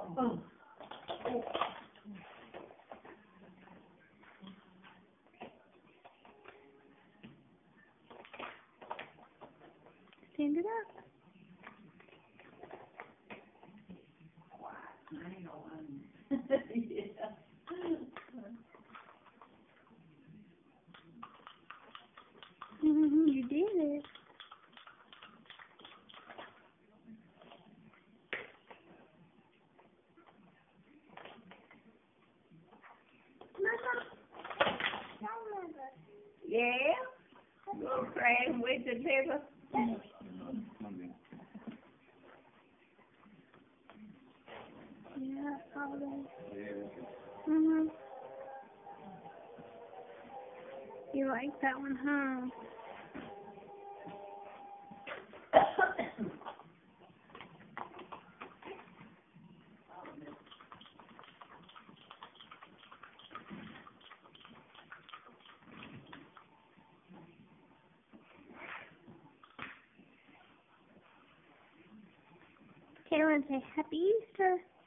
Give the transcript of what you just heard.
Oh. Stand it up. Yeah. You did it. Yeah? Go crying with the liver. Yeah, probably. Yeah. You like that one, huh? Kaylin, say Happy Easter.